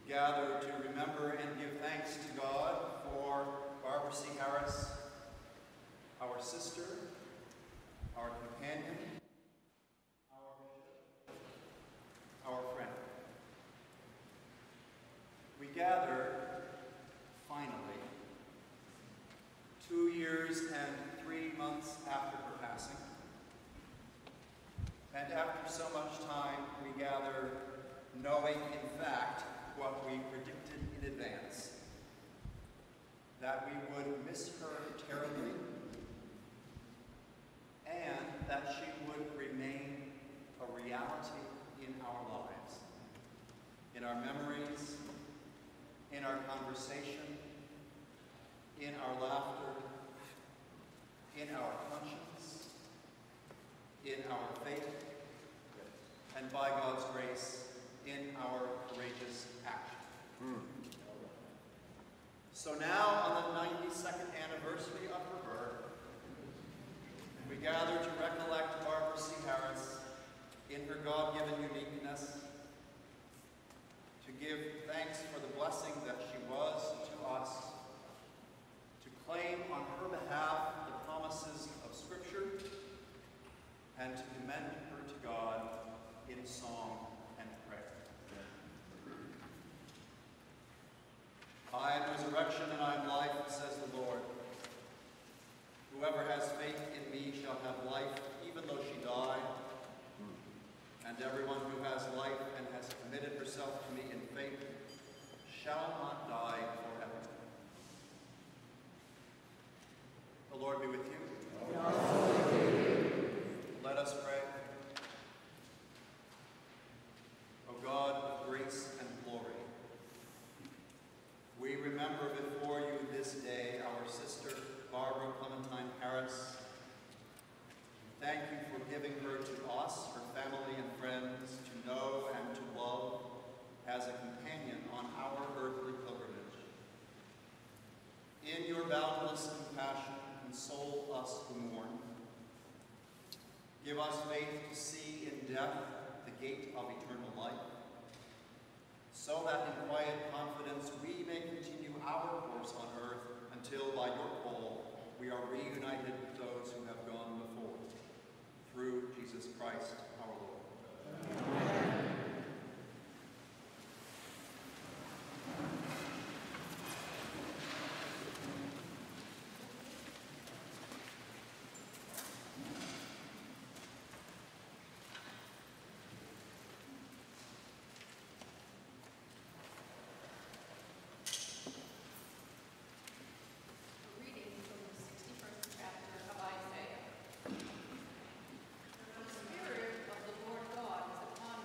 gather to remember and give thanks to God for Barbara C. Harris, our sister, our companion, our bishop, our friend. We gather, finally, 2 years and 3 months after her passing. And after so much time, we gather knowing, in fact, what we predicted in advance, that we would miss her terribly, and that she would remain a reality in our lives, in our memories, in our conversation, in our laughter, in our conscience, in our faith, and by God's grace, in our courageous action. So now, on the 92nd anniversary of her birth, we gather to recollect Barbara C. Harris in her God-given uniqueness, to give thanks for the blessing that she was to us, to claim on her behalf the promises of Scripture, and to commend her to God in song and prayer. I am resurrection and I am life, says the Lord. Whoever has faith in me shall have life, even though she die. And everyone who has life and has committed herself to me in faith shall not die forever. The Lord be with you. Let us pray. O God of grace and glory, we remember before you this day our sister, Barbara Clementine Harris. Thank you for giving her to us, her family and friends, to know and to love as a companion on our earthly pilgrimage. In your boundless compassion, console us who mourn. Give us faith to see in death the gate of eternal life, so that in quiet confidence we may continue our course on earth until by your call we are reunited with those who have gone before. Through Jesus Christ our Lord. Amen. The Spirit of the Lord God is upon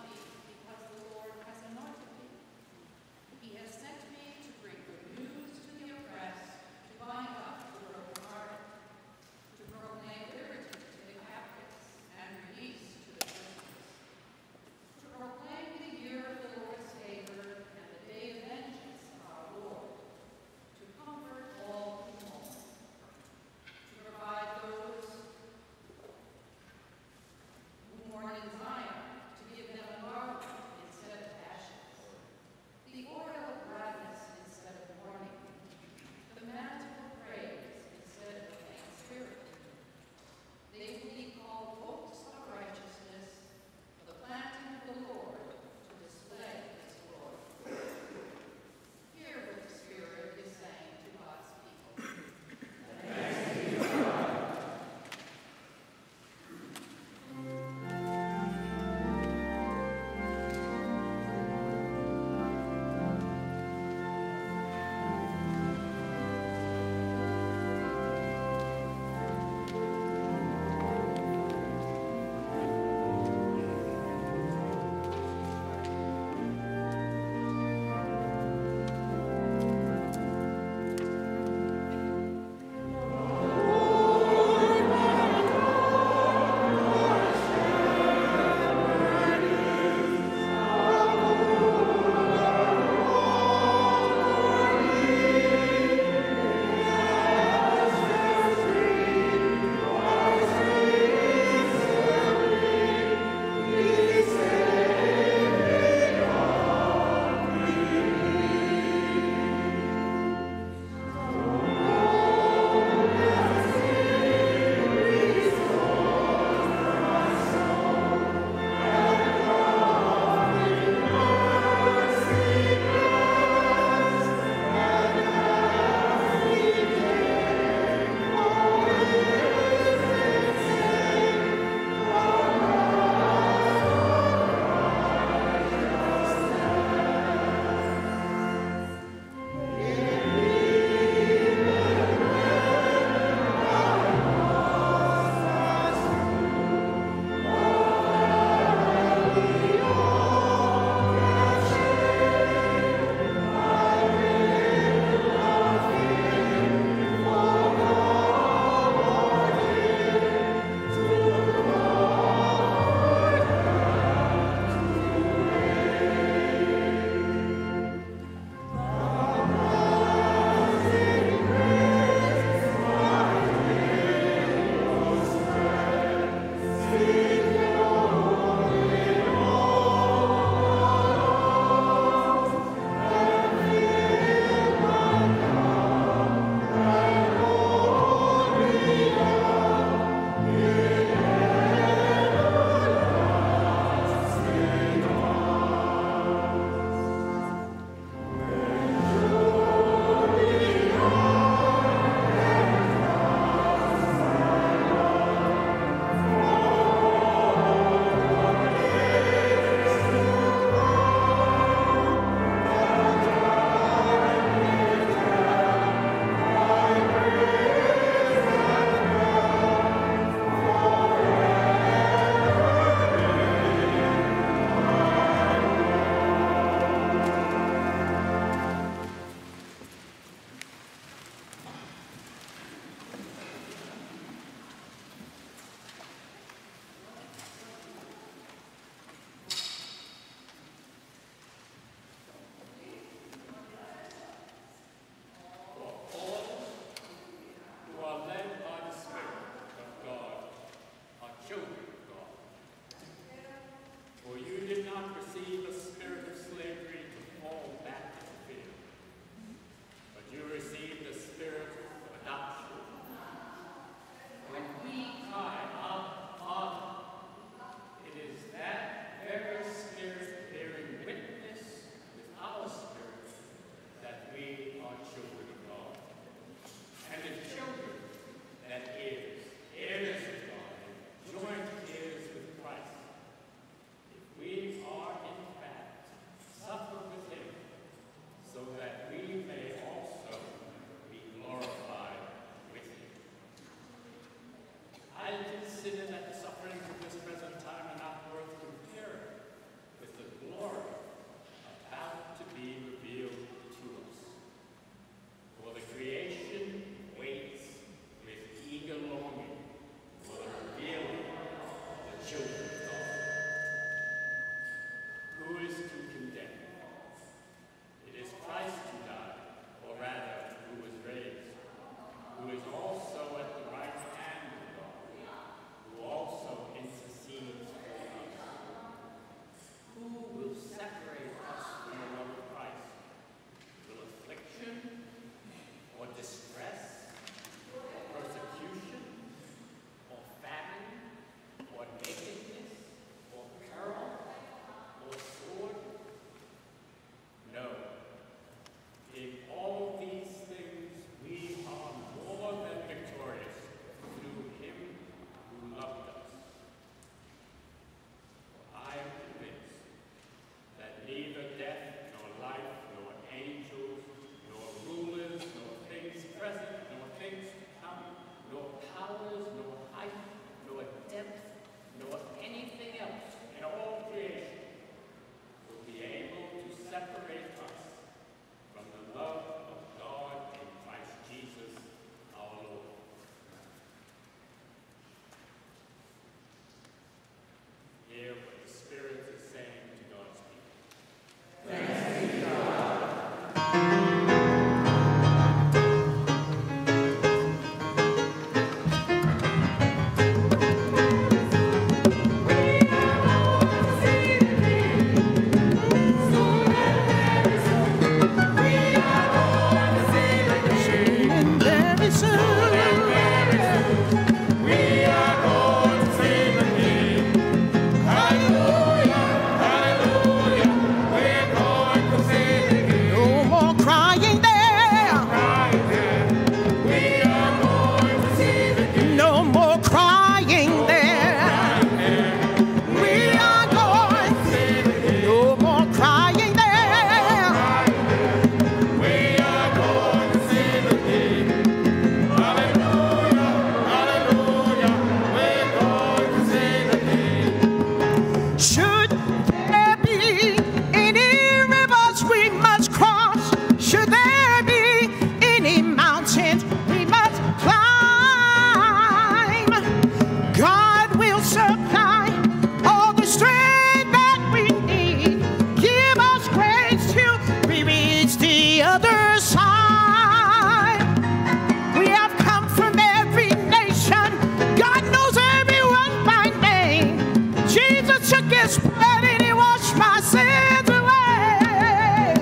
the other side. We have come from every nation. God knows everyone by name. Jesus took his blood and he washed my sins away.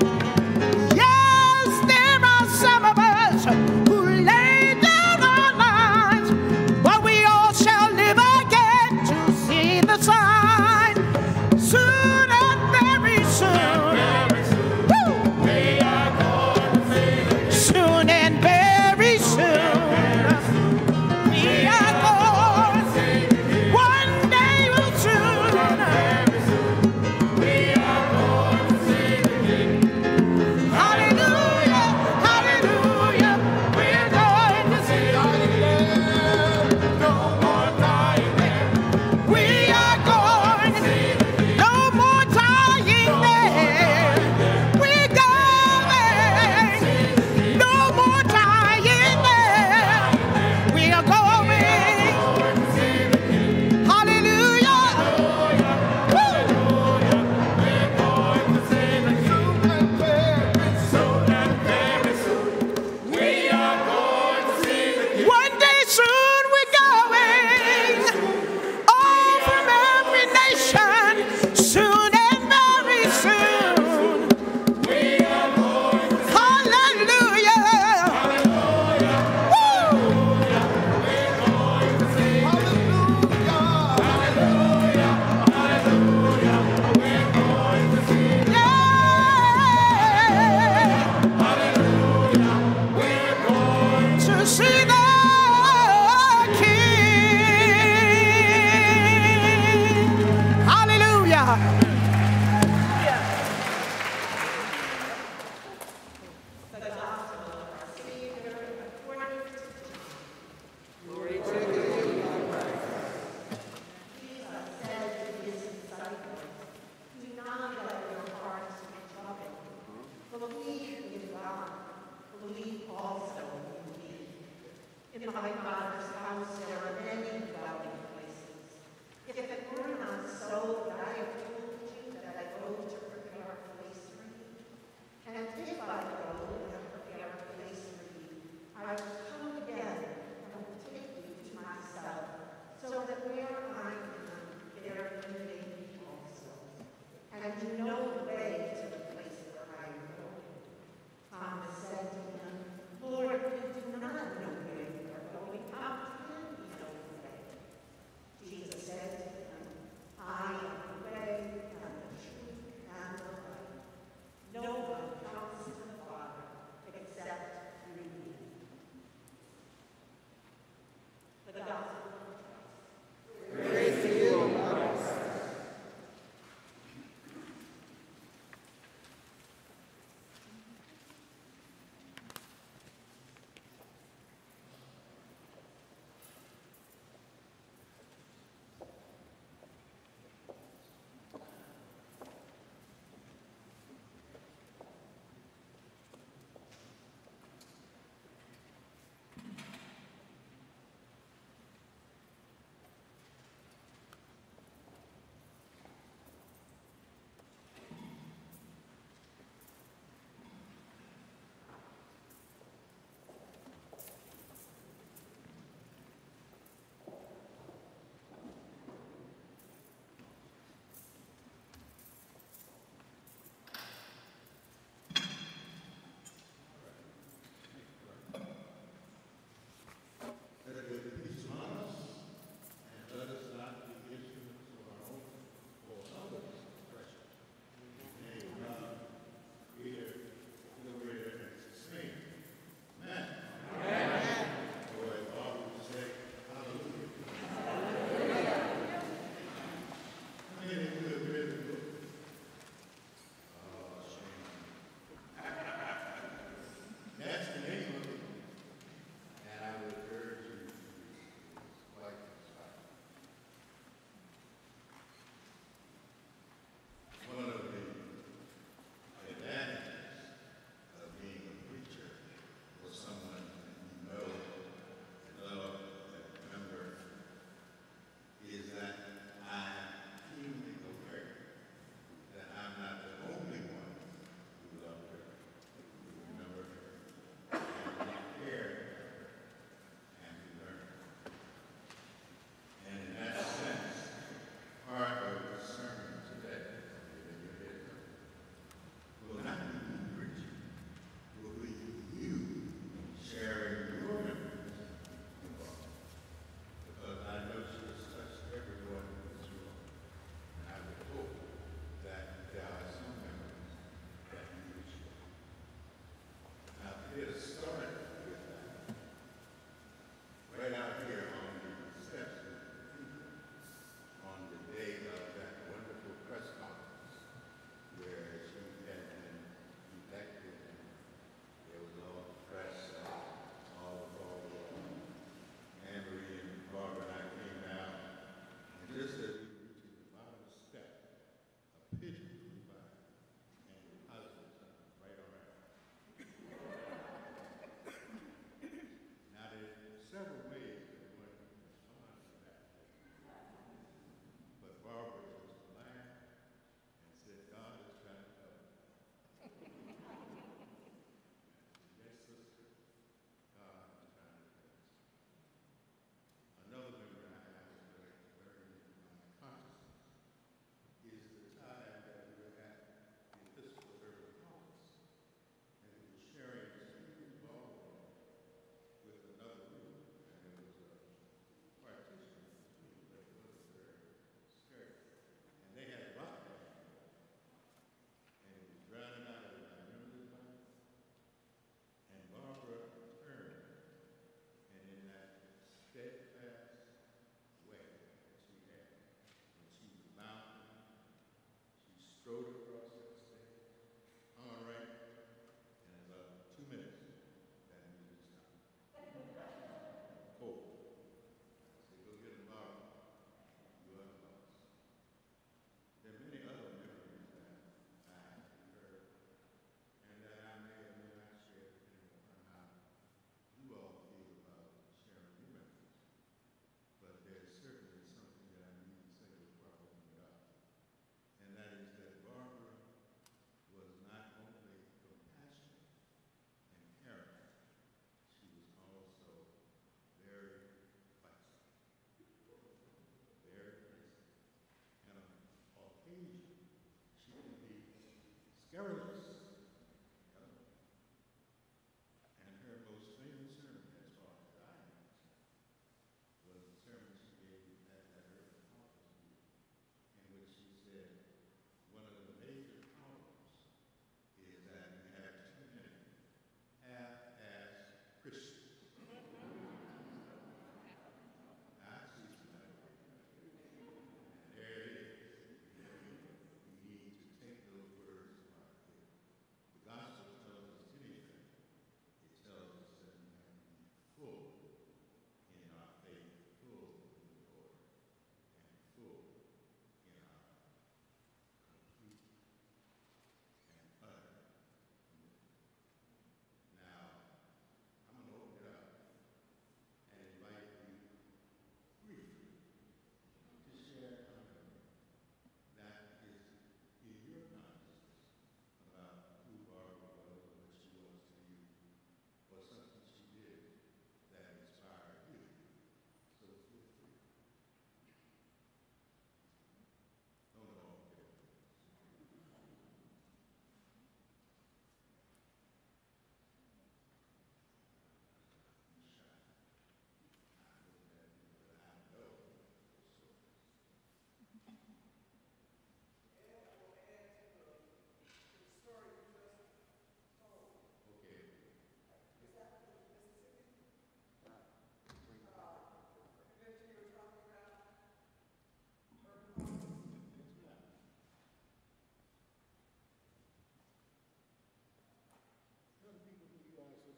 Yes, there are some of us who lay down our lives, but we all shall live again to see the sign. Soon and very soon. Woo! We are going to see the King. Soon and very soon. We are going to see the King. One day we'll soon. We are going to see the King. Hallelujah, hallelujah. We're going to see the King. No more dying there. We are going to see the King. No more dying there. We're going. No more dying there. We are going. Hallelujah. Woo! One day soon we're going. All from every nation. Soon and very soon. Hallelujah. Woo! To see the King. Hallelujah. In my Father's house there are many dwelling places. If it were not so that I have told you that I go to prepare a place for you, and if I go and prepare a place for you, I will come again and will take you to myself, so that where I am, there you may be also. And you know the way to the place where I am going. Thomas said to him, Lord, we do not know where you are going. How can we know the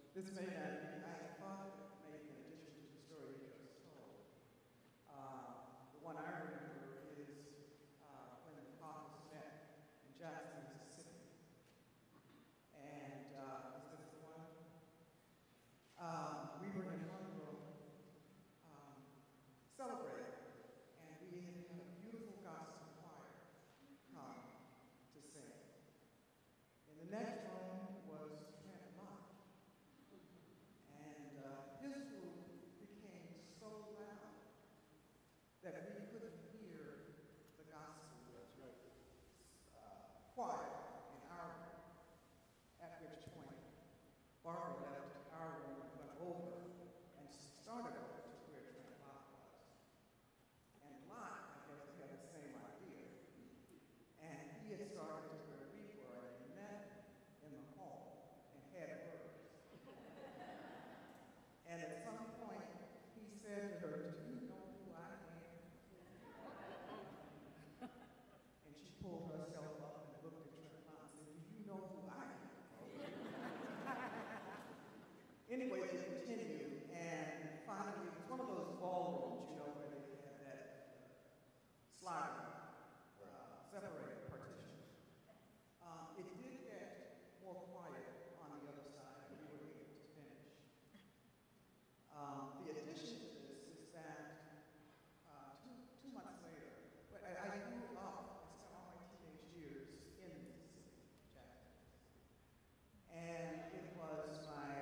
this may not be, I thought it may be in addition to the story you just told. The one I remember is when the Coffman met in Jackson, Mississippi. And is this the one? We were in one room celebrating, and we had a beautiful gospel choir come to sing. In the next room was Trent Lott. And his group became so loud that we couldn't hear the gospel choir in our room, at which point Barbara left our room and went over and started over to where Trent Lott was. And Lott, I guess, had the same idea. And he had started to where we were and met in the hall and had words. And at some point, he said to her, "Do you know who I am?" And she pulled herself up and looked at Trent Lott and said, "Do you know who I am?" Anyway, they continued, and finally, it was one of those ballrooms, you know, where they had that sliding, separated partition. It did get more quiet on the other side, and we were able to finish. The addition to this is that 2 months later, but I grew up and spent all my teenage years in Mississippi, Jackson. And it was my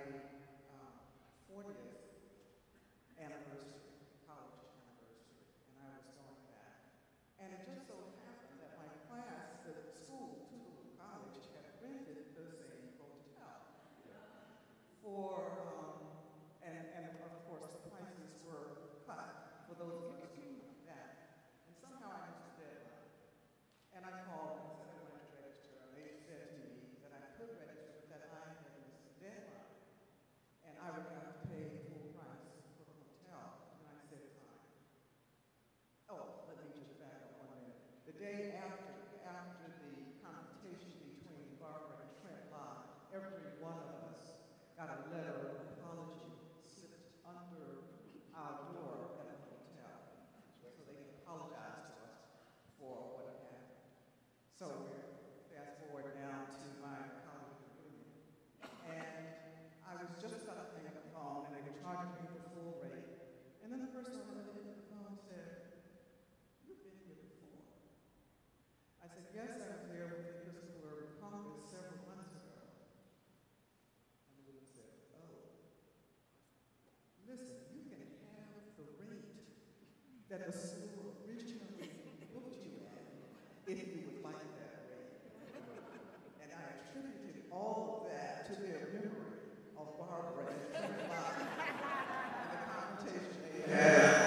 40th anniversary, college anniversary, and I was going back. And it just so happened that my class, the school, Tougaloo College, had rented the same hotel for, and of course the prices were cut for those of us who went back. And somehow I missed the deadline. And I called and said I wanted to register, and they said to me that I could register, but that I had missed the deadline. And I would have to pay the full price for the hotel. And I said, fine. Oh, let me just back up 1 minute. The day after the confrontation between Barbara and Trent Lott, every one of us got a letter of apology slipped under our door at the hotel. So they could apologize to us for what had happened. So fast forward now to my college reunion. And I was just about to hang up the phone, and they were charging me the full rate. And then the person on the other end of the phone said, "You've been here before." I said, "Yes, I was there with the Episcopal Congress several months ago." And the woman said, "Oh, listen, you can have the rate that the school originally booked you at if you would like that rate." And I attributed all of that to their memory of Barbara and Trent Lott and the confrontation they had.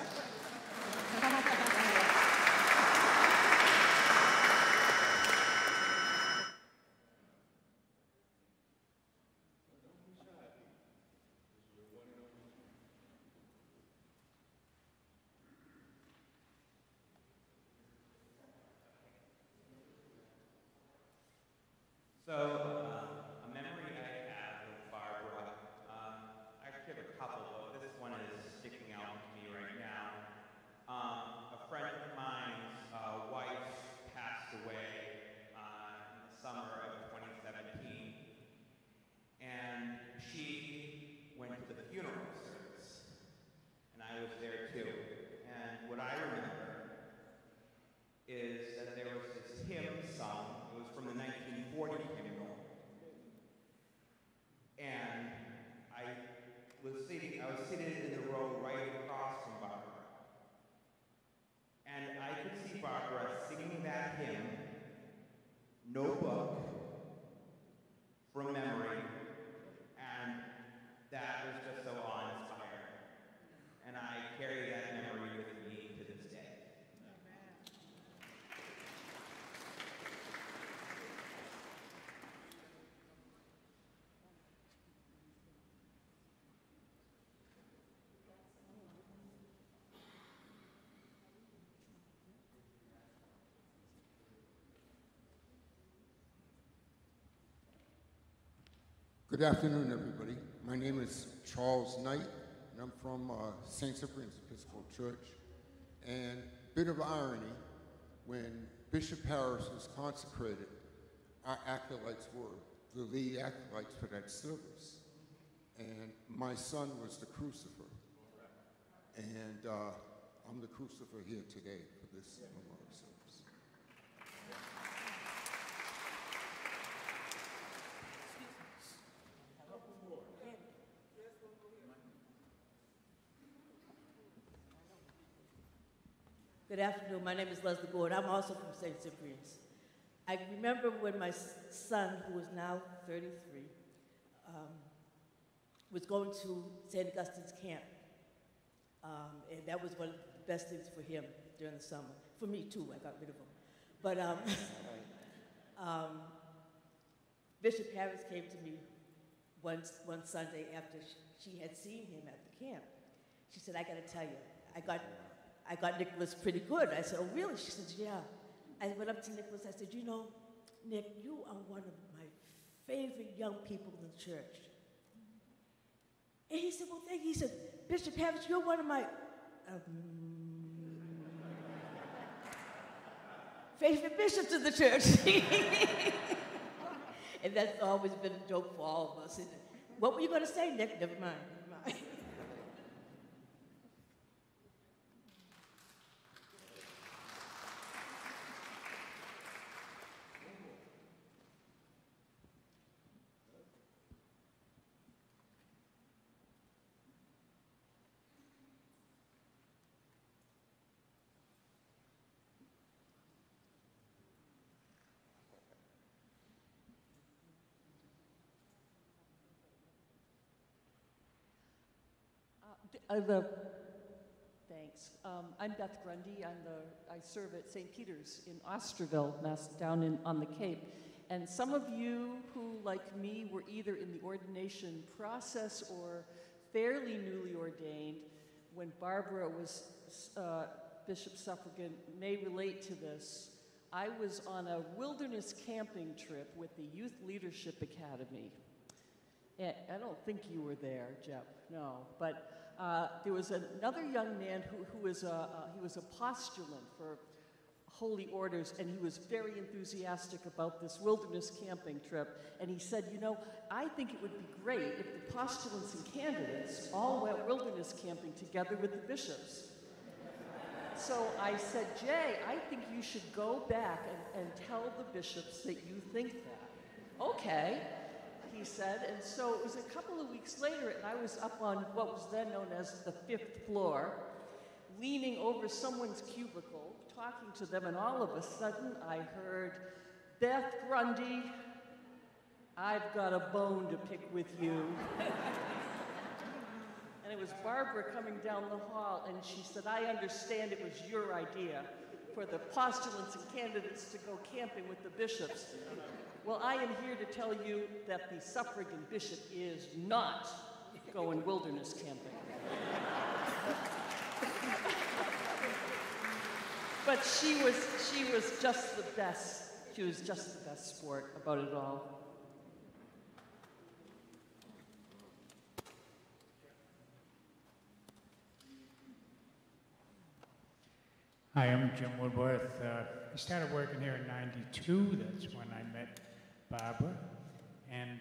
So, a memory I have of Barbara, I actually have a couple, but this one is sticking out to me right now. A friend of mine's wife passed away in the summer of 2017, and she went to the funeral service, and I was there too. And what I remember is that there was this hymn sung. It was from the 1940 hymnal. And I was seated in the row right across from Barbara. And I could see Barbara singing that hymn, no book, from memory, and that was just so awe-inspiring. And I carry that memory with me to this day. Good afternoon, everybody. My name is Charles Knight, and I'm from St. Cyprian's Episcopal Church. And bit of irony, when Bishop Harris was consecrated, our acolytes were the lead acolytes for that service. And my son was the Crucifer. And I'm the Crucifer here today for this memorial service. Good afternoon. My name is Leslie Gord. I'm also from St. Cyprian's. I remember when my son, who is now 33, was going to St. Augustine's camp. And that was one of the best things for him during the summer. For me, too. I got rid of him. But Bishop Harris came to me one Sunday after she had seen him at the camp. She said, I got to tell you, I got Nicholas pretty good. I said, oh, really? She said, yeah. I went up to Nicholas. I said, you know, Nick, you are one of my favorite young people in the church. And he said, well, thank you. He said, Bishop Harris, you're one of my favorite bishops in the church. And that's always been a joke for all of us. And what were you going to say, Nick? Never mind. Never mind. Thanks. I'm Beth Grundy. I serve at St. Peter's in Osterville, down on the Cape. And some of you who, like me, were either in the ordination process or fairly newly ordained when Barbara was Bishop Suffragan may relate to this. I was on a wilderness camping trip with the Youth Leadership Academy. And I don't think you were there, Jeff, no. But there was another young man who was he was a postulant for holy orders, and he was very enthusiastic about this wilderness camping trip. And he said, you know, I think it would be great if the postulants and candidates all went wilderness camping together with the bishops. So I said, Jay, I think you should go back and tell the bishops that you think that. Okay, he said. And so it was a couple of weeks later, and I was up on what was then known as the 5th floor, leaning over someone's cubicle, talking to them, and all of a sudden I heard, Beth Grundy, I've got a bone to pick with you. And it was Barbara coming down the hall, and she said, I understand it was your idea for the postulants and candidates to go camping with the bishops. Well, I am here to tell you that the Suffragan bishop is not going wilderness camping. But she was just the best. She was just the best sport about it all. Hi, I'm Jim Woodworth. I started working here in '92. That's when I met Barbara. And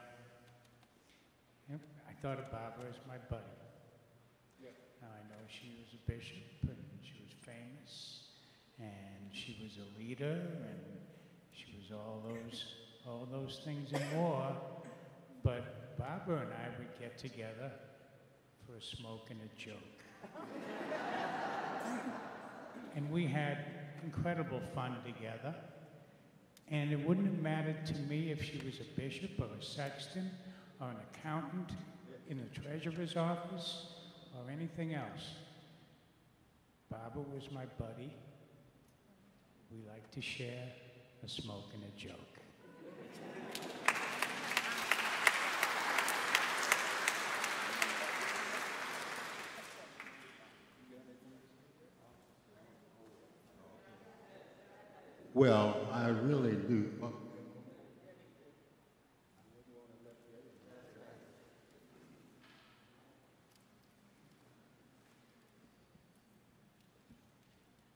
I thought of Barbara as my buddy. Now I know she was a bishop, and she was famous, and she was a leader, and she was all those things and more. But Barbara and I would get together for a smoke and a joke. And we had incredible fun together. And it wouldn't have mattered to me if she was a bishop or a sexton or an accountant in the treasurer's office or anything else. Barbara was my buddy. We like to share a smoke and a joke. Well, I really do.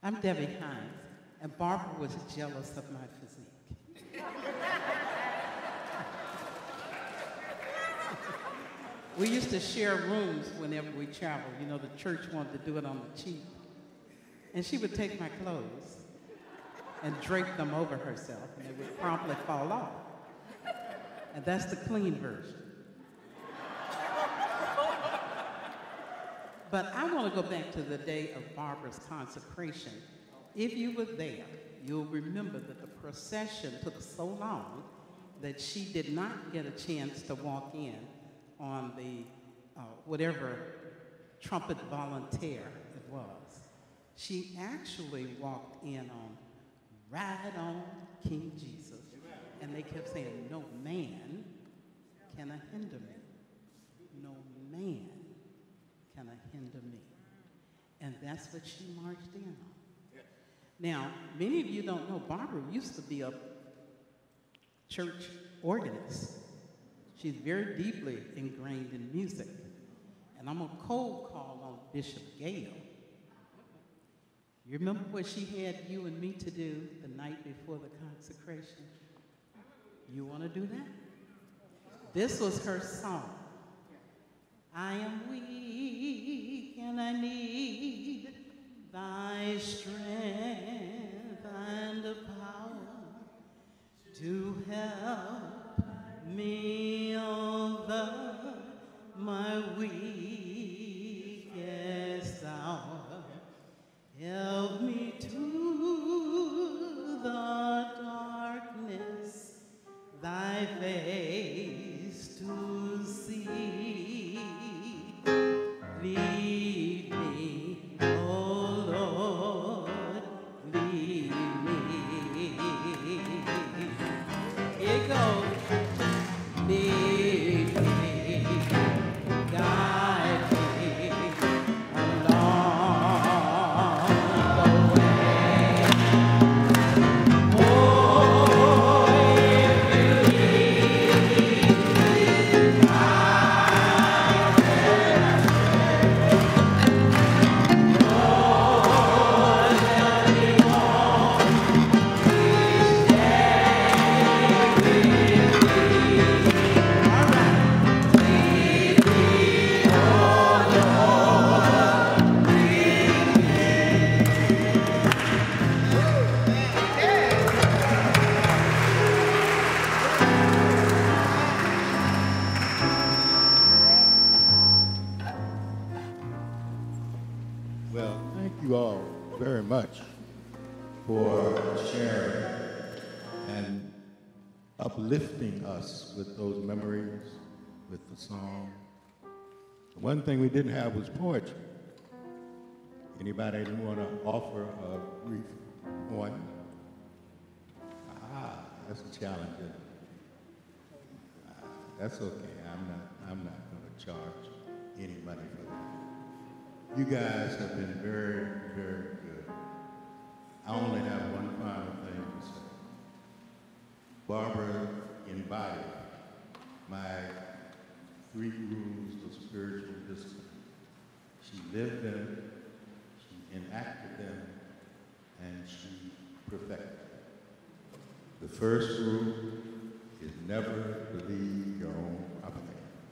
I'm Debbie Hines, and Barbara was jealous of my physique. We used to share rooms whenever we traveled. You know, the church wanted to do it on the cheap. And she would take my clothes and drape them over herself, and they would promptly fall off. And that's the clean version. But I want to go back to the day of Barbara's consecration. If you were there, you'll remember that the procession took so long that she did not get a chance to walk in on the whatever trumpet volunteer it was. She actually walked in on Ride On King Jesus. And they kept saying, no man can hinder me. No man can hinder me. And that's what she marched in on. Now, many of you don't know, Barbara used to be a church organist. She's very deeply ingrained in music. And I'm a cold call on Bishop Gayle. You remember what she had you and me to do the night before the consecration? You want to do that? This was her song. I am weak and I need thy strength and power to help me over my weakest hour. Help me to the darkness, thy face to see. Lead me, oh Lord, lead me. Here it goes. Lead me, guide me along the way. Oh, if you lead me, I will stay. Lord, let me walk each day with thee. All right. Lead me, oh Lord, lead Well, thank you all very much for sharing and uplifting us with those memories, with the song. The one thing we didn't have was poetry. Anybody want to offer a brief poem? That's a challenge. Isn't it? That's okay. I'm not going to charge anybody for that. You guys have been very, very good. I only have one final thing to say. Barbara embodied my 3 rules of spiritual discipline. She lived them, she enacted them, and she perfected them. The first rule is never believe your own propaganda.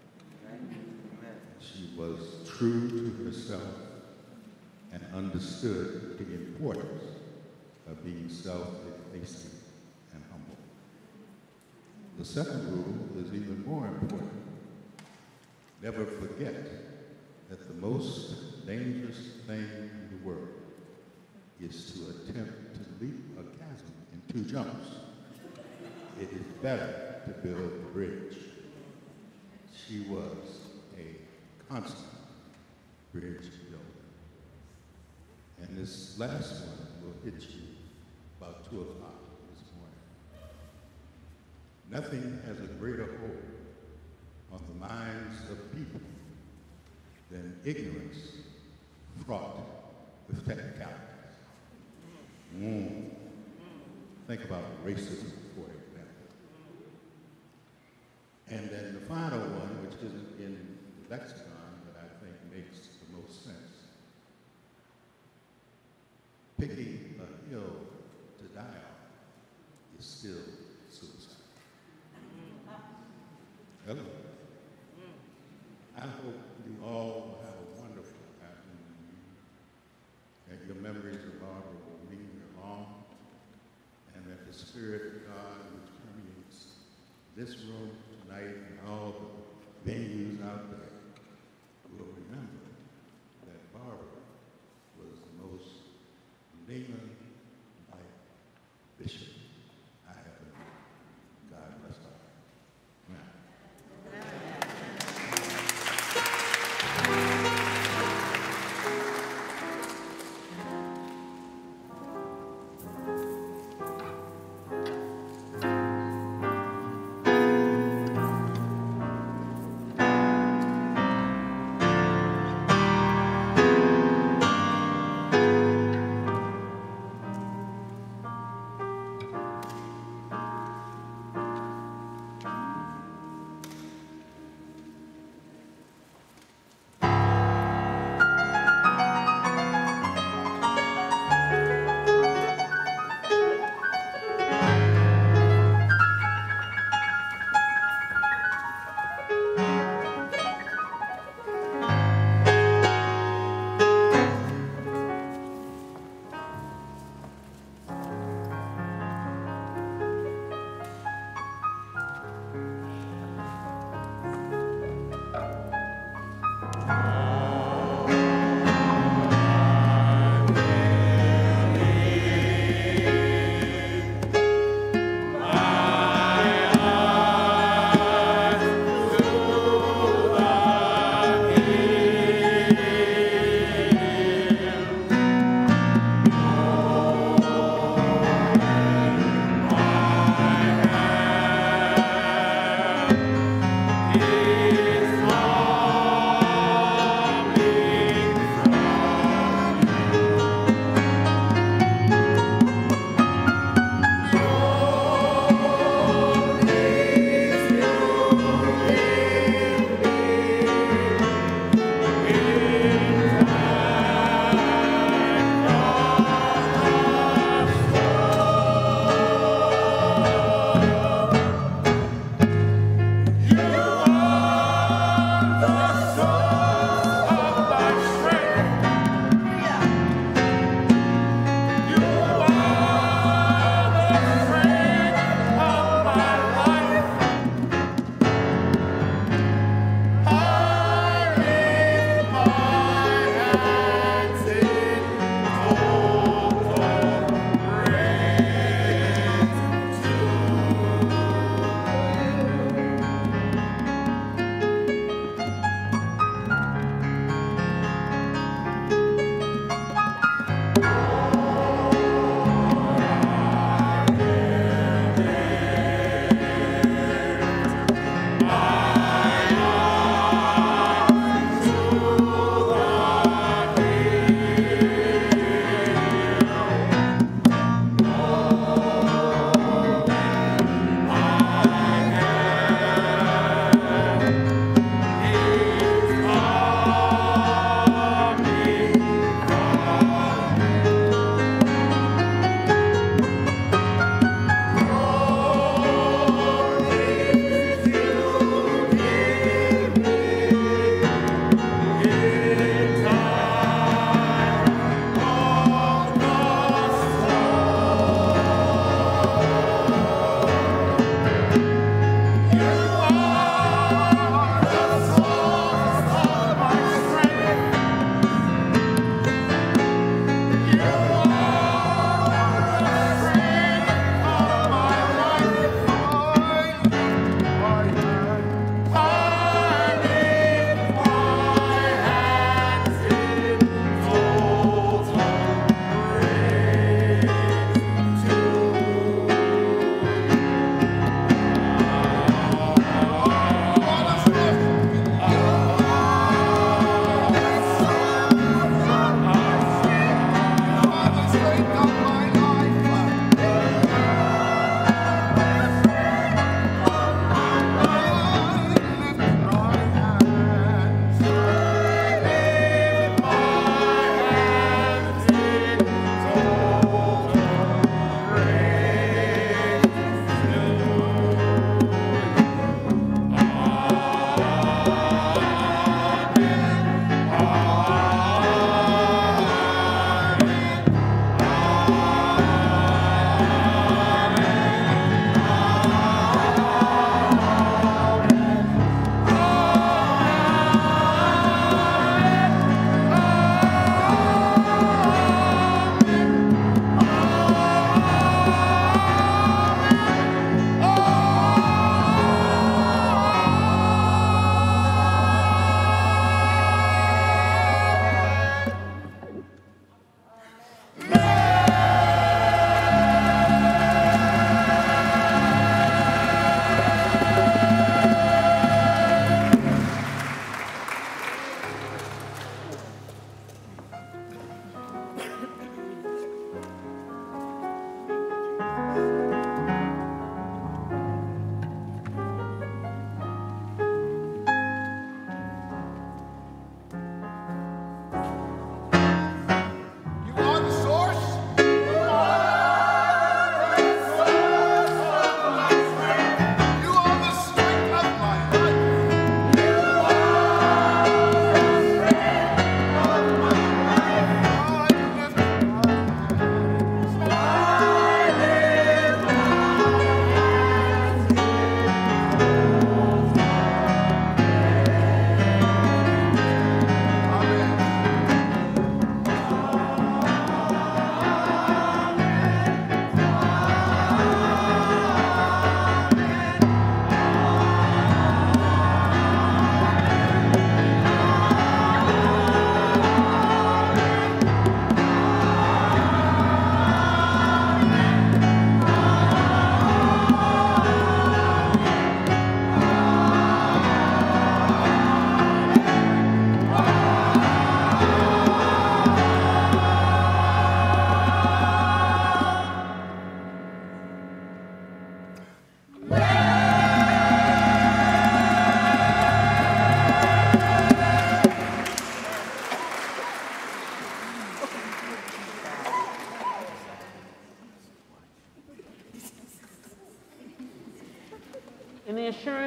She was true to herself and understood the importance of being self-effacing and humble. The second rule is even more important. Never forget that the most dangerous thing in the world is to attempt to leap a chasm in 2 jumps. It is better to build a bridge. She was a constant bridge builder. And this last one will hit you about 2 o'clock this morning. Nothing has a greater hold on the minds of people than ignorance fraught with technicalities. Think about racism, for example. And then the final one, which isn't in the lexicon, but I think makes the most sense. Picking Hello. I hope you all have a wonderful afternoon, that your memories of Barbara will linger long, and that the Spirit of God which permeates this room tonight and all the venues out there will remember that Barbara was the most Lehman-like bishop I ever knew. God bless her. Amen.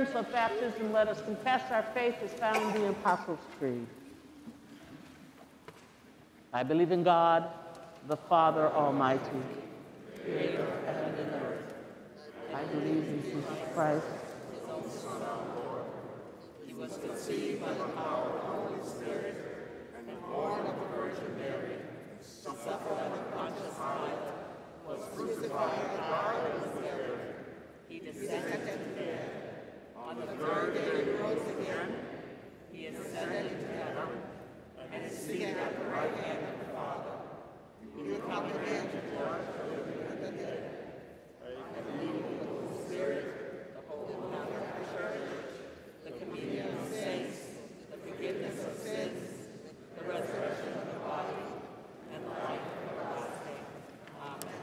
prayers of baptism, let us confess our faith as found in the Apostles' Creed. I believe in God, the Father Almighty, creator of heaven and earth. I believe in Jesus Christ, his only Son, our Lord. He was conceived by the power of the Holy Spirit and born of the Virgin Mary. He suffered under Pontius Pilate, was crucified, died, and was buried. He descended to the dead. On the third day he rose again. He ascended into heaven and is seated at the right hand of the Father. He will come again to judge the living and the dead. I believe in the Holy Spirit, the Holy Catholic Church, the communion of saints, the forgiveness of sins, the resurrection of the body, and the life everlasting. Amen.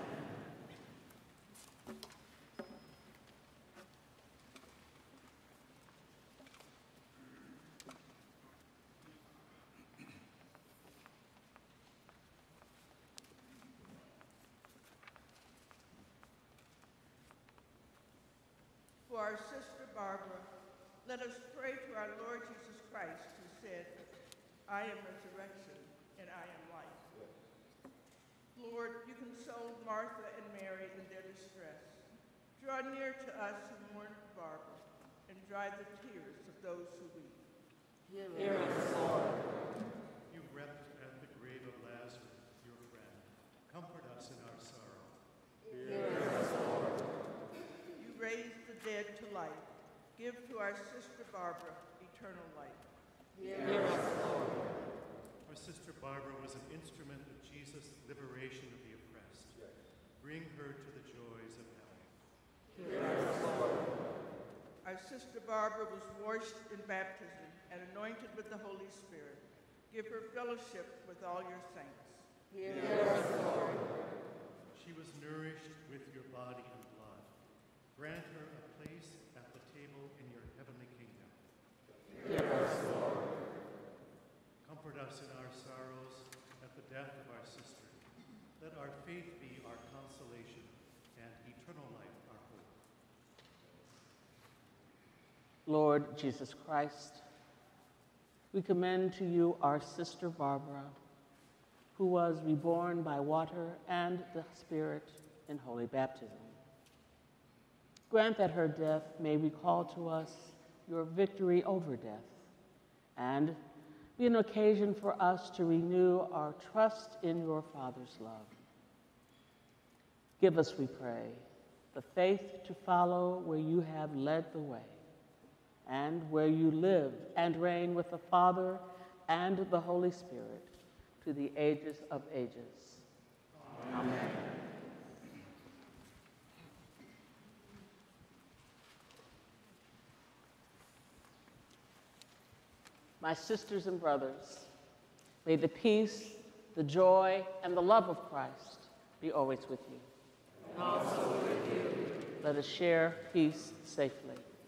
For our sister Barbara, let us pray to our Lord Jesus Christ, who said, I am resurrection and I am life. Lord, you consoled Martha and Mary in their distress. Draw near to us who mourn for Barbara and dry the tears of those who weep. Hear us, Lord. You wept at the grave of Lazarus, your friend. Comfort us in our sorrow. Hear us, Lord. You raised the dead to life. Give to our sister Barbara eternal life. Hear us, Lord. Our sister Barbara was an instrument of Jesus' liberation of the oppressed. Bring her to the joys of heaven. Hear us, Lord. Our sister Barbara was washed in baptism and anointed with the Holy Spirit. Give her fellowship with all your saints. Hear us, Lord. She was nourished with your body and blood. Grant her a place at the table in your heavenly kingdom. Hear us, Lord. Comfort us in our sorrows at the death of our sister. Let our faith be our consolation and eternal life our hope. Lord Jesus Christ, we commend to you our sister Barbara, who was reborn by water and the Spirit in holy baptism. Grant that her death may recall to us your victory over death, and be an occasion for us to renew our trust in your Father's love. Give us, we pray, the faith to follow where you have led the way, and where you live and reign with the Father and the Holy Spirit to the ages of ages. Amen. Amen. My sisters and brothers, may the peace, the joy, and the love of Christ be always with you. And also with you. Let us share peace safely.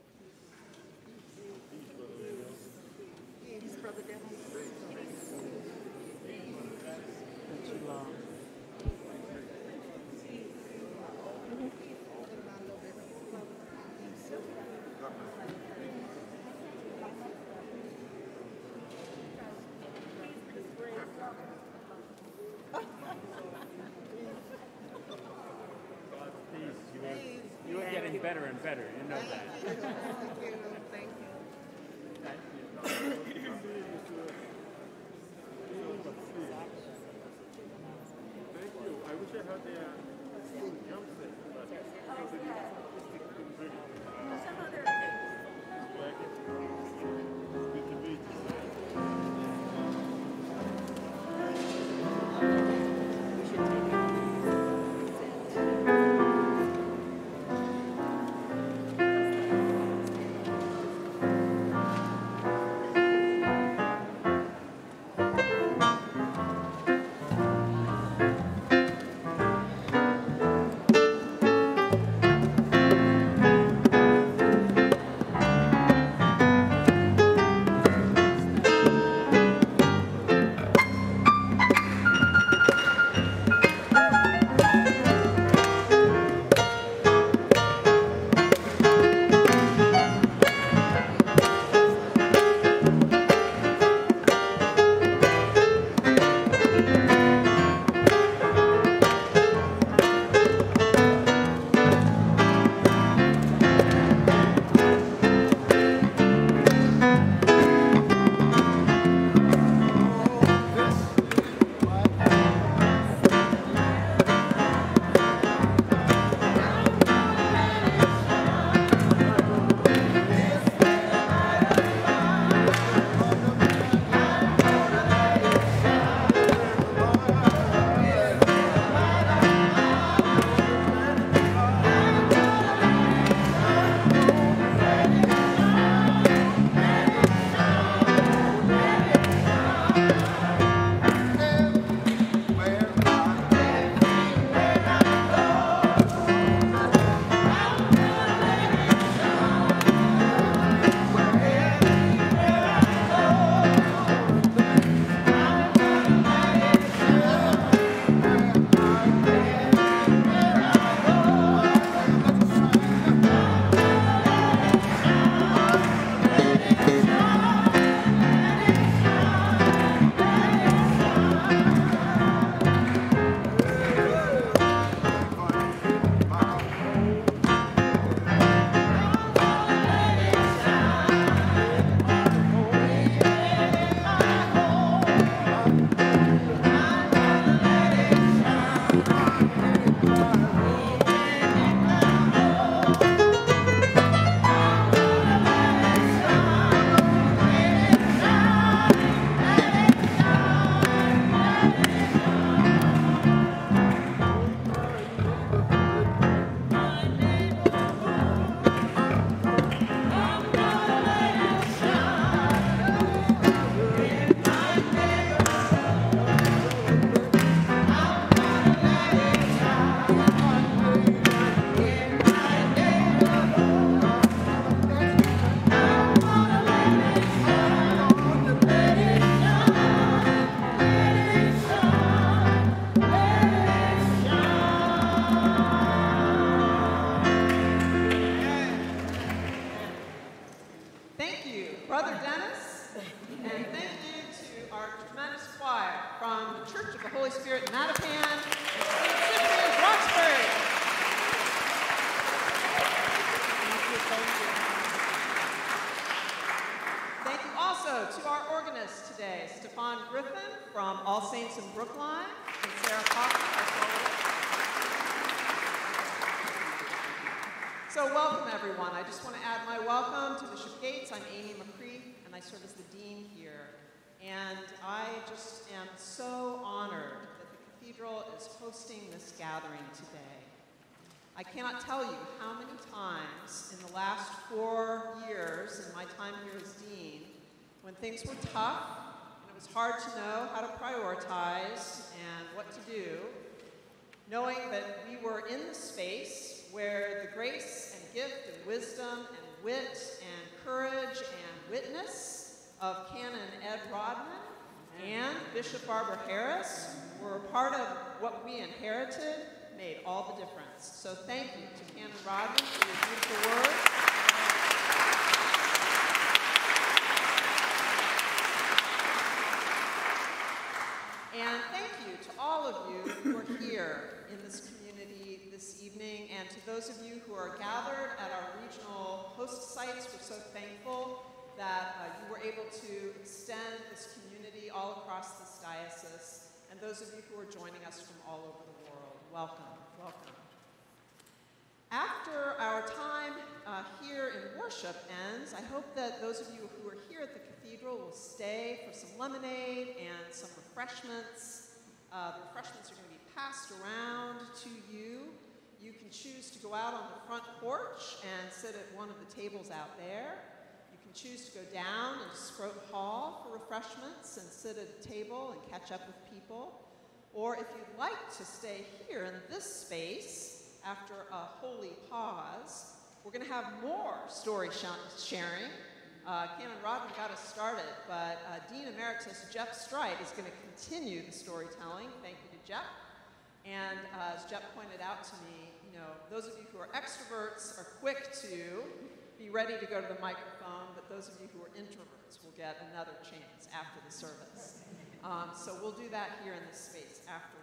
Too long. You are getting better and better, you know that. Thank you. Thank you. Thank you. I wish I had the jump set, but some other Brother Dennis, and thank you to our tremendous choir from the Church of the Holy Spirit in Mattapan and St. Cyprian's, Roxbury. Thank you also to our organist today, Stephan Griffin from All Saints in Brookline, and Sarah Coffman, our soloist. So welcome, everyone. I just want to add my welcome to Bishop Gates. I'm Amy McCreath, and I serve as the dean here. And I just am so honored that the cathedral is hosting this gathering today. I cannot tell you how many times in the last 4 years in my time here as dean, when things were tough and it was hard to know how to prioritize and what to do, knowing that we were in the space where the grace and gift and wisdom and wit and courage and witness of Canon Ed Rodman and Bishop Barbara Harris were a part of what we inherited made all the difference. So thank you to Canon Rodman for your beautiful words. And thank you to all of you who are here in this community this evening, and to those of you who are gathered at our regional host sites. We're so thankful that you were able to extend this community all across this diocese, and those of you who are joining us from all over the world. Welcome, welcome. After our time here in worship ends, I hope that those of you who are here at the cathedral will stay for some lemonade and some refreshments. The refreshments are going to be passed around to you. You can choose to go out on the front porch and sit at one of the tables out there. You can choose to go down into Streit Hall for refreshments and sit at a table and catch up with people. Or if you'd like to stay here in this space, after a holy pause, we're going to have more story sharing. Canon Rodman got us started, but Dean Emeritus Jeff Streit is going to continue the storytelling. Thank you to Jeff. And as Jeff pointed out to me, you know, those of you who are extroverts are quick to be ready to go to the microphone, but those of you who are introverts will get another chance after the service. So we'll do that here in this space afterwards.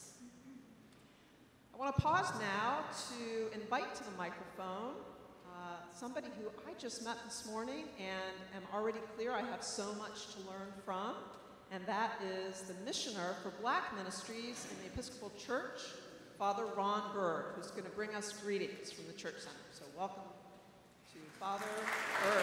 I want to pause now to invite to the microphone somebody who I just met this morning and am already clear I have so much to learn from, and that is the missioner for Black Ministries in the Episcopal Church, Father Ron Berg, who's going to bring us greetings from the Church Center. So welcome to Father Berg.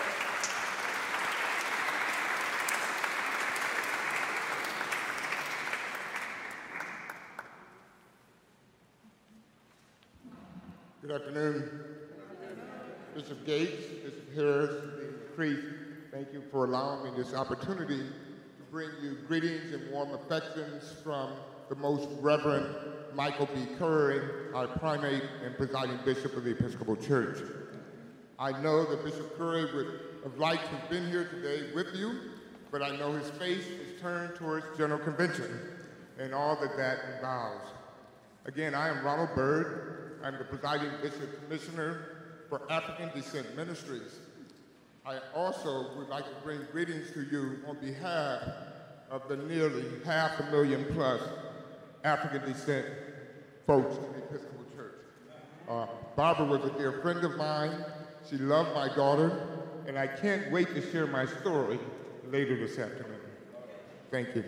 Good afternoon. Bishop Gates, Bishop Harris, McCreath, thank you for allowing me this opportunity to bring you greetings and warm affections from the Most Reverend Michael B. Curry, our primate and presiding bishop of the Episcopal Church. I know that Bishop Curry would have liked to have been here today with you, but I know his face is turned towards General Convention and all that that involves. Again, I am Ronald Bird. I'm the presiding bishop commissioner for African Descent Ministries. I also would like to bring greetings to you on behalf of the nearly 500,000 plus African descent folks in the Episcopal Church. Barbara was a dear friend of mine. She loved my daughter, and I can't wait to share my story later this afternoon. Thank you.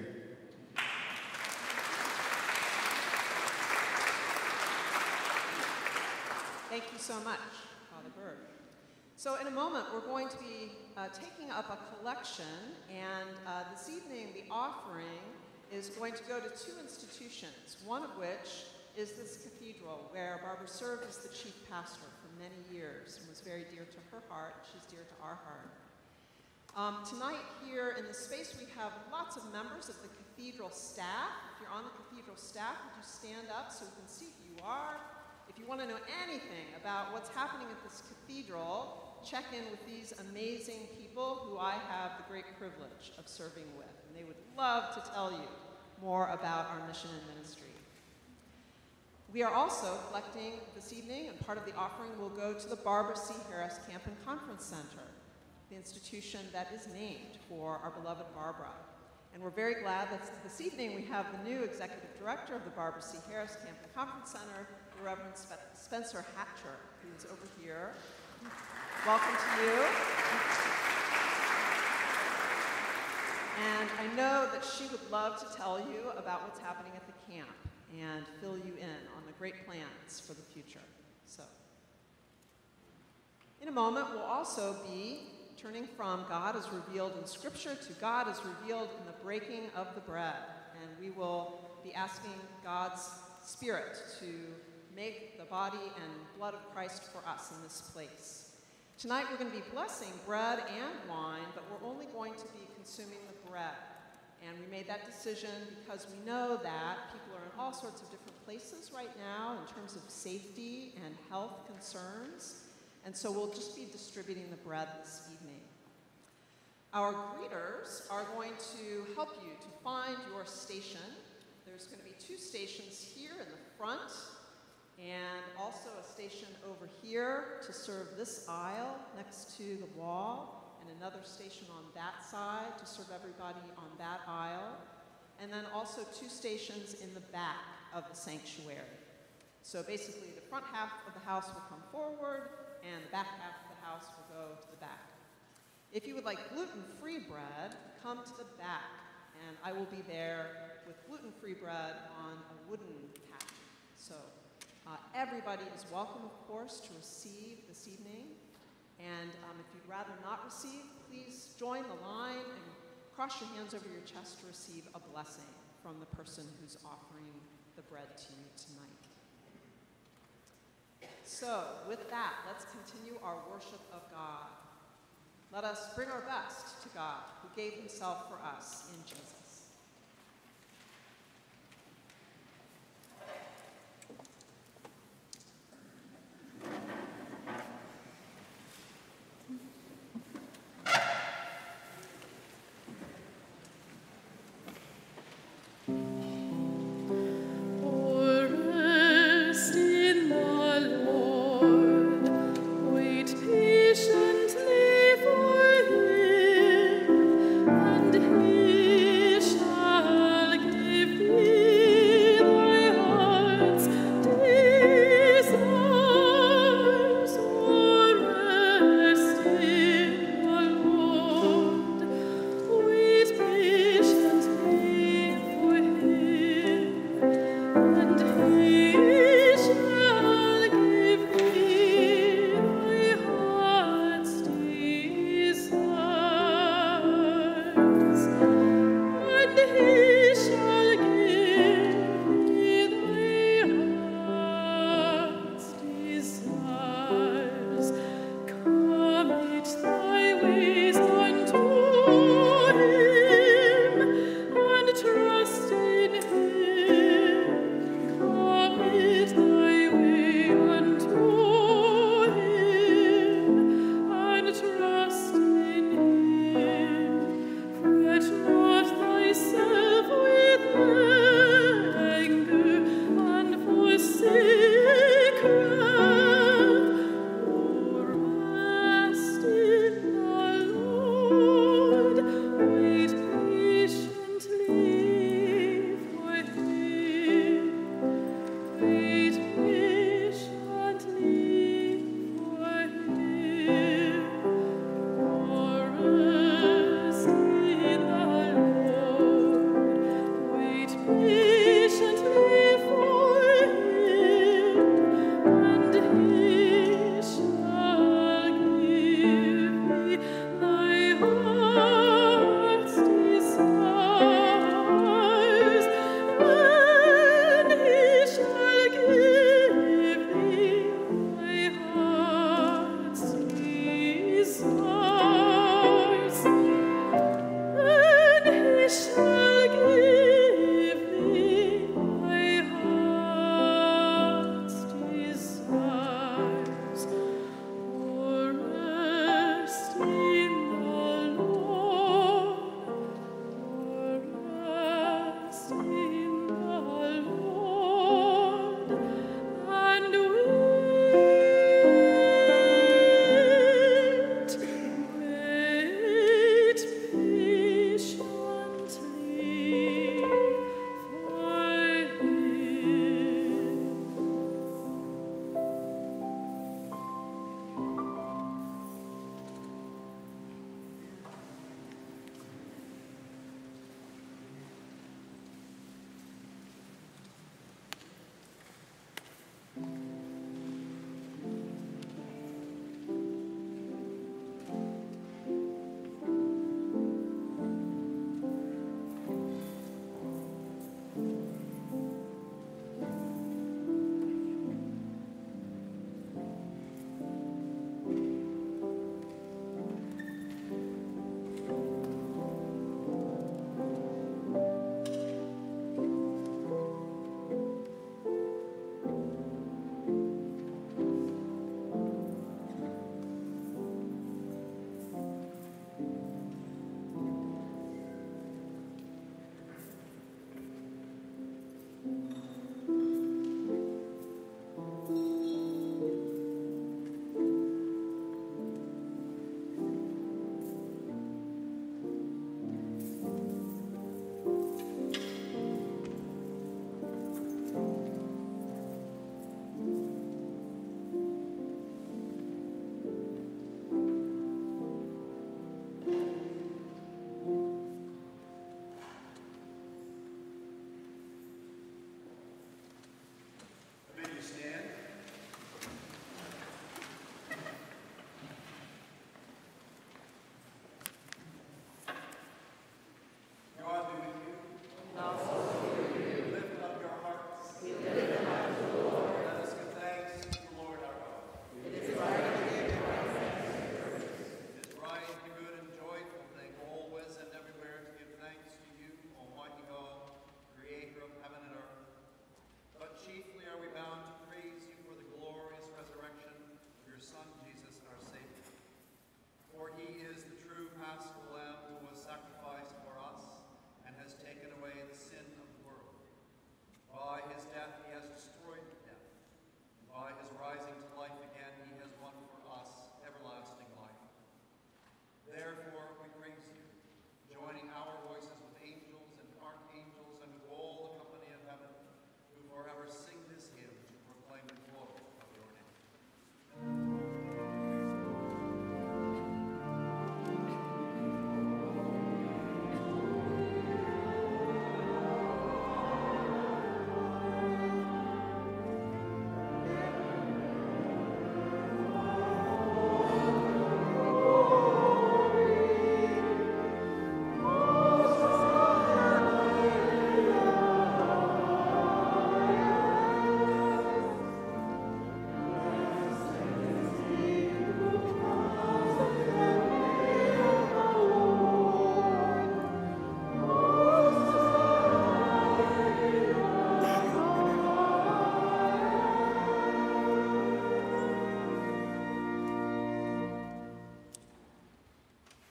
Thank you so much, Father Berg. So in a moment, we're going to be taking up a collection, and this evening the offering is going to go to 2 institutions, one of which is this cathedral, where Barbara served as the chief pastor for many years and was very dear to her heart. She's dear to our heart. Tonight here in the space, we have lots of members of the cathedral staff. If you're on the cathedral staff, would you stand up so we can see who you are? If you want to know anything about what's happening at this cathedral, check in with these amazing people who I have the great privilege of serving with, and they would love to tell you more about our mission and ministry. We are also collecting this evening, and part of the offering will go to the Barbara C. Harris Camp and Conference Center. the institution that is named for our beloved Barbara. And we're very glad that this evening we have the new Executive Director of the Barbara C. Harris Camp and Conference Center, the Reverend Spencer Hatcher, who is over here. Welcome to you. And I know that she would love to tell you about what's happening at the camp and fill you in on the great plans for the future. So, in a moment, we'll also be turning from God as revealed in Scripture to God as revealed in the breaking of the bread. And we will be asking God's Spirit to make the body and blood of Christ for us in this place. Tonight we're going to be blessing bread and wine, but we're only going to be consuming the bread. And we made that decision because we know that people are in all sorts of different places right now in terms of safety and health concerns. And so we'll just be distributing the bread this evening. Our greeters are going to help you to find your station. There's going to be 2 stations here in the front and also a station over here to serve this aisle next to the wall, and another station on that side to serve everybody on that aisle, and then also 2 stations in the back of the sanctuary. So basically the front half of the house will come forward, and the back half of the house will go to the back. If you would like gluten-free bread, come to the back, and I will be there with gluten-free bread on a wooden pack. So everybody is welcome, of course, to receive this evening. And if you'd rather not receive, please join the line and cross your hands over your chest to receive a blessing from the person who's offering the bread to you tonight. So, with that, let's continue our worship of God. Let us bring our best to God, who gave himself for us in Jesus. Patiently for him, and he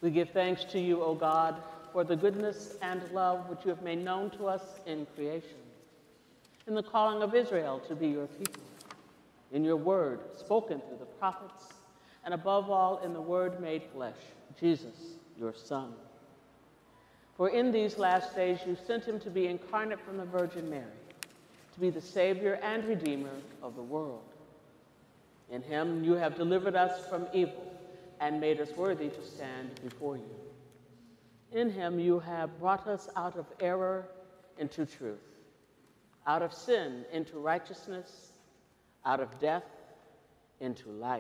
We give thanks to you, O God, for the goodness and love which you have made known to us in creation, in the calling of Israel to be your people, in your word spoken through the prophets, and above all in the word made flesh, Jesus, your Son. For in these last days you sent him to be incarnate from the Virgin Mary, to be the Savior and Redeemer of the world. In him you have delivered us from evil and made us worthy to stand before you. In him you have brought us out of error into truth, out of sin into righteousness, out of death into life.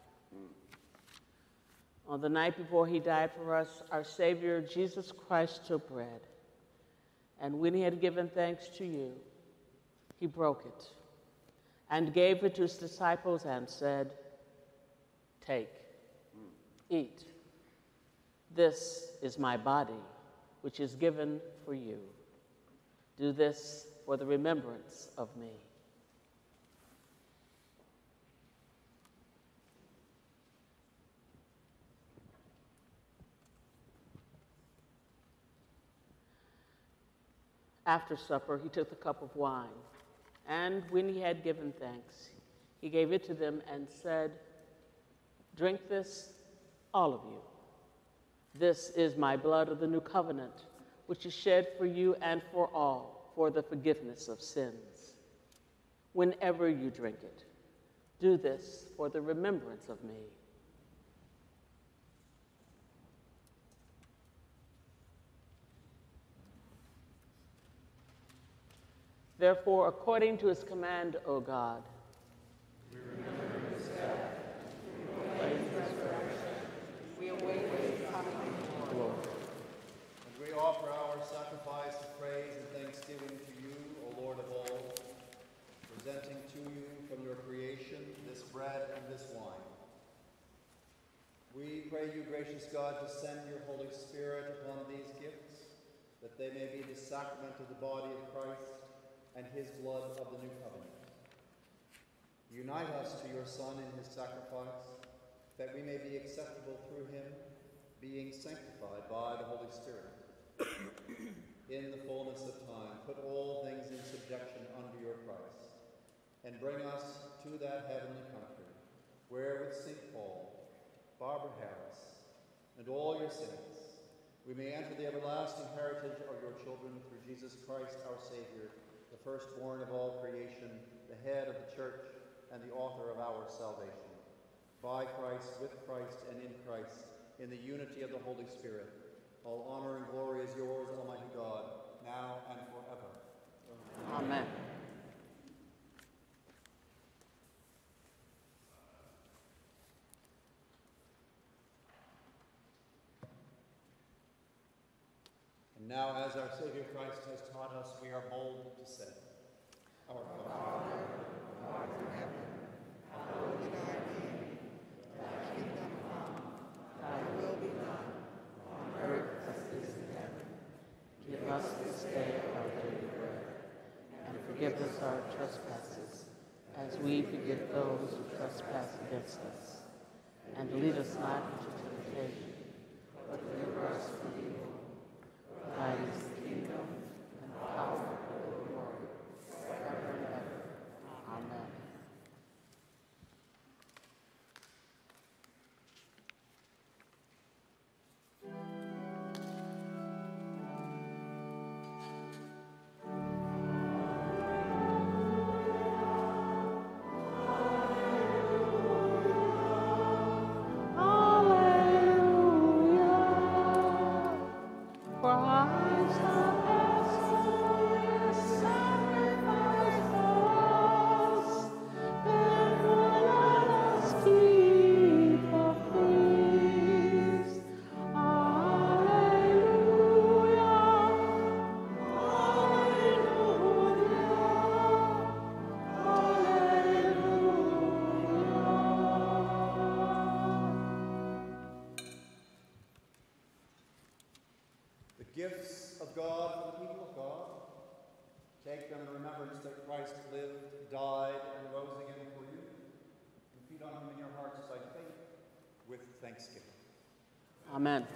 On the night before he died for us, our Savior, Jesus Christ, took bread. And when he had given thanks to you, he broke it and gave it to his disciples and said, "Take, eat. This is my body, which is given for you. Do this for the remembrance of me." After supper, he took the cup of wine, and when he had given thanks, he gave it to them and said, "Drink this, all of you. This is my blood of the new covenant, which is shed for you and for all for the forgiveness of sins. Whenever you drink it, do this for the remembrance of me." Therefore, according to his command, O God, we remember his death, we proclaim his resurrection, we await his coming glory. And we offer our sacrifice of praise and thanksgiving to you, O Lord of all, presenting to you from your creation this bread and this wine. We pray you, gracious God, to send your Holy Spirit upon these gifts, that they may be the sacrament of the body of Christ and his blood of the new covenant. Unite us to your Son in his sacrifice, that we may be acceptable through him, being sanctified by the Holy Spirit. In the fullness of time, put all things in subjection under your Christ, and bring us to that heavenly country, where with St. Paul, Barbara Harris, and all your saints, we may enter the everlasting heritage of your children through Jesus Christ our Savior, the firstborn of all creation, the head of the church, and the author of our salvation. By Christ, with Christ, and in Christ, in the unity of the Holy Spirit, all honor and glory is yours, Almighty God, now and forever. Amen. And now, as our Savior Christ has taught us, we are bold to say, Our Father, who art in heaven, hallowed be thy name. Thy kingdom come, thy will be done, on earth as it is in heaven. Give us this day our daily bread, and forgive us our trespasses, as we forgive those who trespass against us. And lead us not into temptation, but deliver us from evil. Thine is the kingdom, and the power, and the glory, forever and ever. Amen. Gifts of God for the people of God. Take them in remembrance that Christ lived, died, and rose again for you. And feed on him in your hearts by faith with thanksgiving. Amen.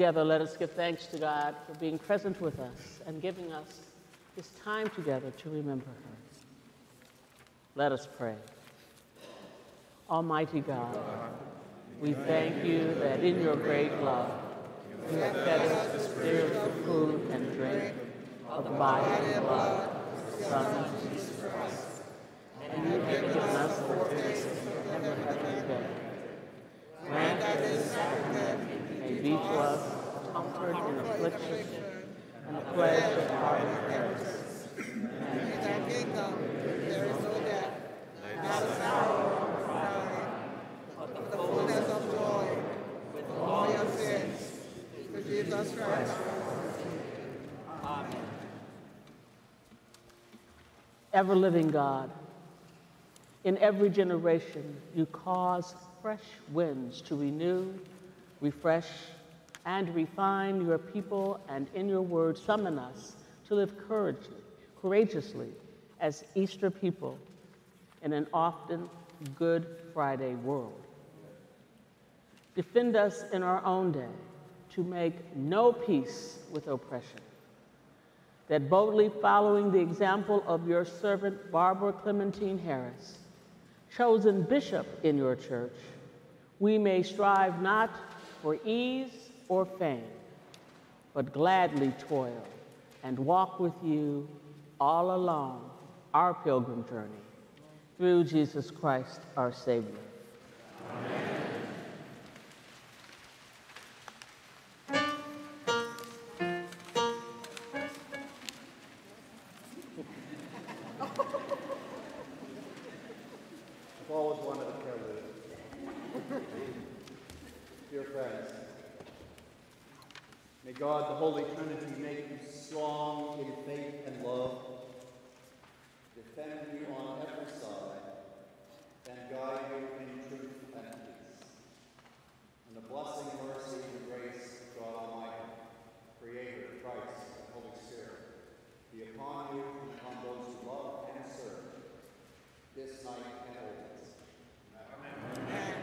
Together, let us give thanks to God for being present with us and giving us this time together to remember her. Let us pray. Almighty God, we thank you that in your great love, you have fed us the spiritual food and drink of the body and blood of the Son of Jesus Christ, and you have given us the foretaste of never having been. Grant that this sacrament may be to us comfort in affliction and a pledge of pardon and grace. In thy kingdom there is no death, not a sorrow or crying, but the fullness of joy with all your sins. Through Jesus Christ. Amen. Ever-living God, in every generation you cause fresh winds to renew, refresh, and refine your people, and in your word summon us to live courageously as Easter people in an often Good Friday world. Defend us in our own day to make no peace with oppression, that boldly following the example of your servant Barbara Clementine Harris, chosen bishop in your church, we may strive not for ease or fame, but gladly toil and walk with you all along our pilgrim journey. Through Jesus Christ, our Savior. Amen. I've always wanted a prelude. Dear friends, may God, the Holy Trinity, make you strong in faith and love, defend you on every side, and guide you in truth and peace. And the blessing, mercy, and grace of God Almighty, Creator, Christ, and Holy Spirit, be upon you and upon those who love and serve this night and always. Amen.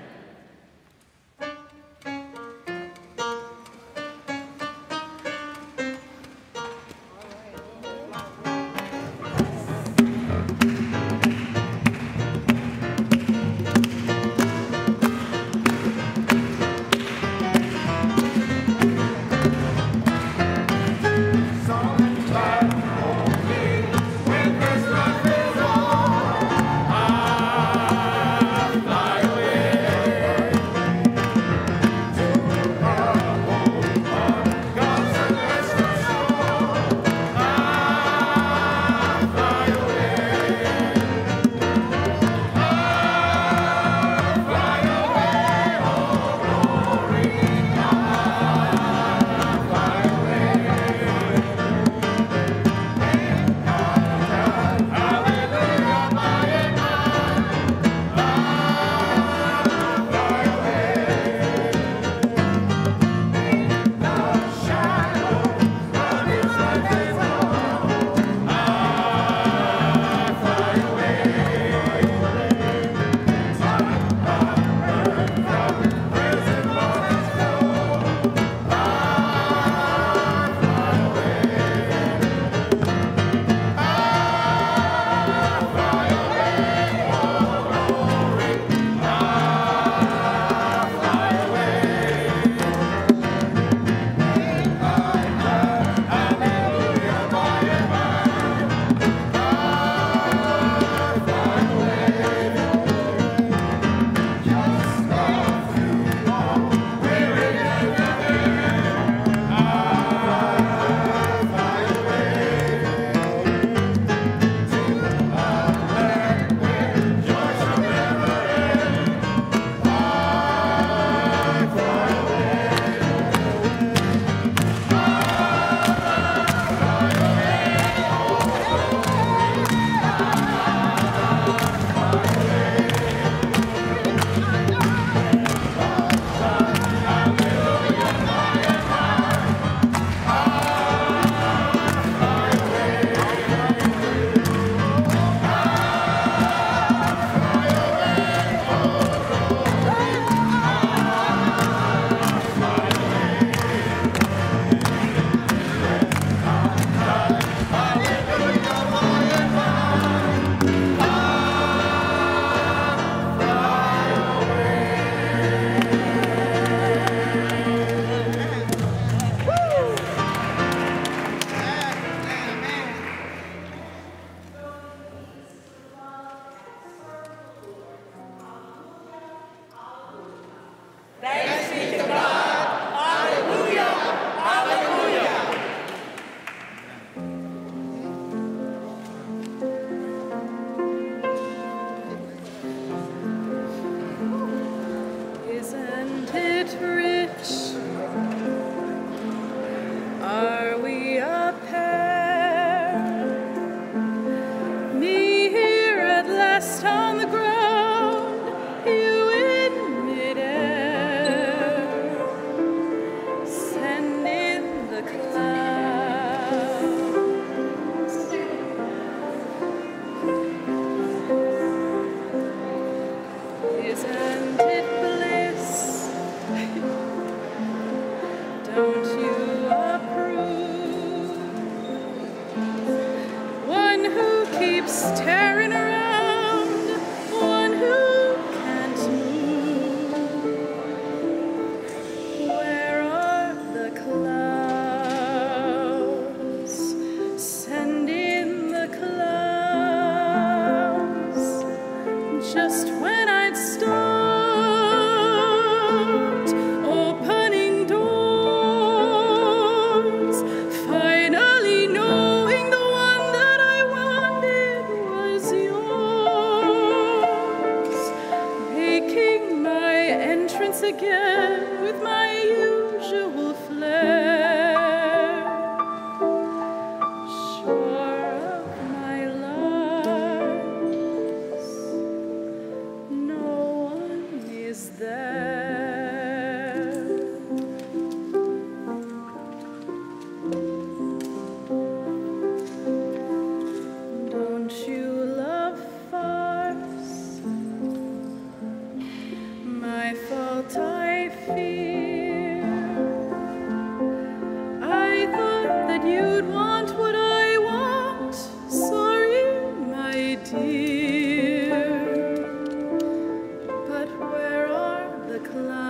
thought you'd want what I want. Sorry, my dear. But where are the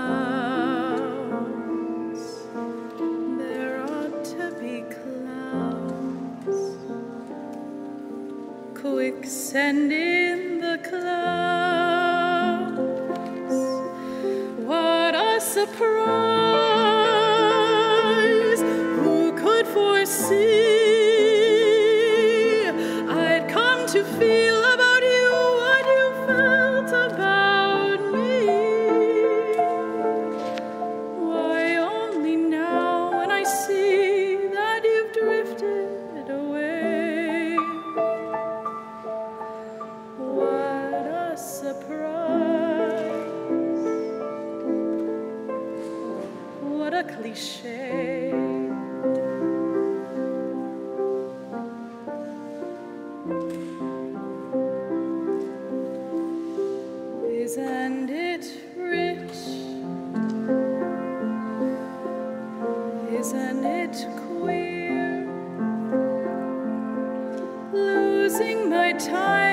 clouds? There ought to be clouds. Quick, send in the clouds. What a surprise! Who could foresee I'd come to feel about you what you felt about me? Why, only now when I see that you've drifted away. What a surprise! What a cliché. Isn't it rich? Isn't it queer? Losing my time